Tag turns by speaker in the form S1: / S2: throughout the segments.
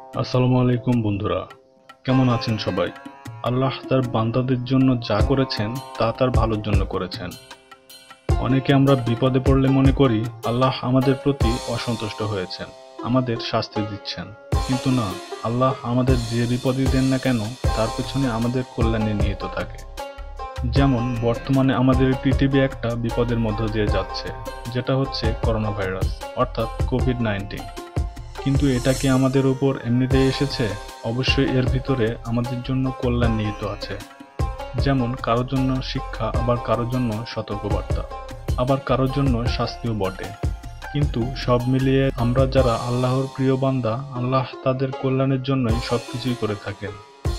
S1: আসসালামু আলাইকুম বন্ধুরা, কেমন আছেন সবাই? আল্লাহ তার বান্দাদের জন্য যা করেছেন তা তার ভালোর জন্য করেছেন। অনেকে আমরা বিপদে পড়লে মনে করি আল্লাহ আমাদের প্রতি অসন্তুষ্ট হয়েছেন, আমাদের শাস্তি দিচ্ছেন। কিন্তু না, আল্লাহ আমাদের যে বিপদই দেন না কেন তার পেছনে আমাদের কল্যাণে নিহিত থাকে। যেমন বর্তমানে আমাদের পৃথিবী একটা বিপদের মধ্য দিয়ে যাচ্ছে, যেটা হচ্ছে করোনা ভাইরাস অর্থাৎ কোভিড-19। কিন্তু এটা কি আমাদের উপর এমনিতেই এসেছে? অবশ্যই এর ভিতরে আমাদের জন্য কল্যাণ নিহিত আছে। যেমন কারোর জন্য শিক্ষা, আবার কারোর জন্য সতর্কবার্তা, আবার কারোর জন্য শাস্তিও বটে। কিন্তু সব মিলিয়ে আমরা যারা আল্লাহর প্রিয় বান্দা, আল্লাহ তাদের কল্যাণের জন্যই সবকিছুই করে থাকেন।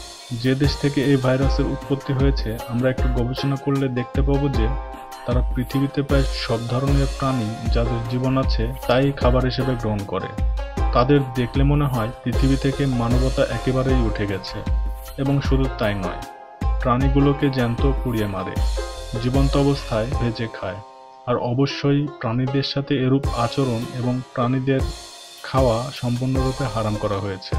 S1: যে দেশ থেকে এই ভাইরাসের উৎপত্তি হয়েছে, আমরা একটু গবেষণা করলে দেখতে পাবো যে তারা পৃথিবীতে প্রায় সব ধরনের প্রাণী যাদের জীবন আছে তাই খাবার হিসেবে গ্রহণ করে। তাদের দেখলে মনে হয় পৃথিবী থেকে মানবতা একেবারেই উঠে গেছে। এবং শুধু তাই নয়, প্রাণীগুলোকে জ্যান্ত পুড়িয়ে মারে, জীবন্ত অবস্থায় ভেজে খায়। আর অবশ্যই প্রাণীদের সাথে এরূপ আচরণ এবং প্রাণীদের খাওয়া সম্পূর্ণরূপে হারাম করা হয়েছে।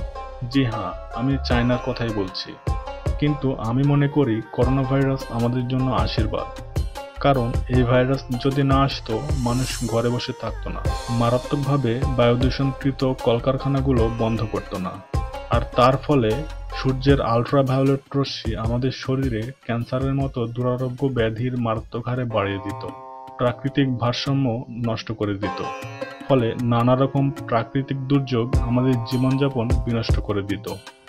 S1: জি হ্যাঁ, আমি চায়নার কথাই বলছি। কিন্তু আমি মনে করি করোনা ভাইরাস আমাদের জন্য আশীর্বাদ। কারণ এই ভাইরাস যদি না আসতো, মানুষ ঘরে বসে থাকতো না, মারাত্মকভাবে বায়ুদূষণকৃত কলকারখানাগুলো বন্ধ করতো না। আর তার ফলে সূর্যের আল্ট্রাভায়োলেট রশ্মি আমাদের শরীরে ক্যান্সারের মতো দুরারোগ্য ব্যাধির মারাত্মক হারে বাড়িয়ে দিত, প্রাকৃতিক ভারসাম্য নষ্ট করে দিত। ফলে নানা রকম প্রাকৃতিক দুর্যোগ আমাদের জীবনযাপন বিনষ্ট করে দিত।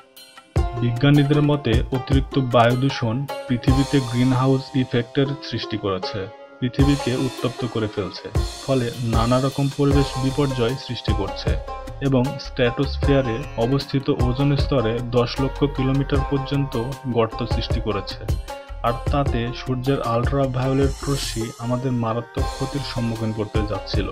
S1: বিজ্ঞানীদের মতে অতিরিক্ত বায়ু দূষণ পৃথিবীতে গ্রিনহাউস ইফেক্টের সৃষ্টি করেছে, পৃথিবীকে উত্তপ্ত করে ফেলছে। ফলে নানা রকম পরিবেশ বিপর্যয় সৃষ্টি করছে এবং স্ট্র্যাটোস্ফিয়ারে অবস্থিত ওজোন স্তরে 10 লক্ষ কিলোমিটার পর্যন্ত গর্ত সৃষ্টি করেছে। আর তাতে সূর্যের আল্ট্রাভায়োলেট রশ্মি আমাদের মারাত্মক ক্ষতির সম্মুখীন করতে যাচ্ছিল।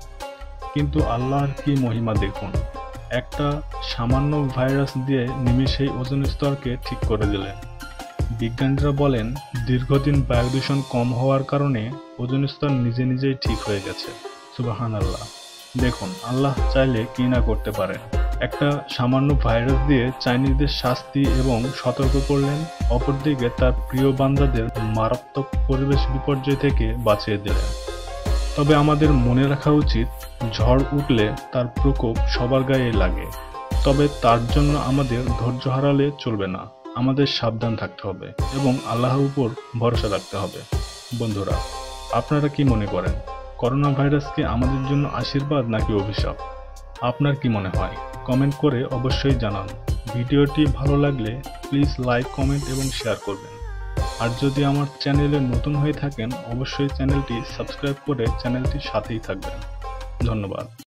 S1: কিন্তু আল্লাহর কি মহিমা দেখুন, একটা সামান্য ভাইরাস দিয়ে নিমিষেই ওজোন স্তরকে ঠিক করে দিলেন। বিজ্ঞানীরা বলেন দীর্ঘদিন বায়ুদূষণ কম হওয়ার কারণে ওজোন স্তর নিজে নিজেই ঠিক হয়ে গেছে। সুবহানাল্লাহ। দেখুন, আল্লাহ চাইলে কি না করতে পারেন। একটা সামান্য ভাইরাস দিয়ে চাইনিজদের শাস্তি এবং সতর্ক করলেন, অপরদিকে তার প্রিয় বান্দাদের মারাত্মক পরিবেশ বিপর্যয় থেকে বাঁচিয়ে দিলেন। তবে আমাদের মনে রাখা উচিত, ঝড় উঠলে তার প্রকোপ সবার গায়ে লাগে, তবে তার জন্য আমাদের ধৈর্য হারালে চলবে না। আমাদের সাবধান থাকতে হবে এবং আল্লাহর উপর ভরসা রাখতে হবে। বন্ধুরা, আপনারা কি মনে করেন, করোনা ভাইরাস কি আমাদের জন্য আশীর্বাদ নাকি অভিশাপ? আপনার কি মনে হয়? কমেন্ট করে অবশ্যই জানান। ভিডিওটি ভালো লাগলে প্লিজ লাইক, কমেন্ট এবং শেয়ার করবেন। আর যদি আমার চ্যানেলে নতুন হয়ে থাকেন, অবশ্যই চ্যানেলটি সাবস্ক্রাইব করে চ্যানেলটির সাথেই থাকবেন। ধন্যবাদ।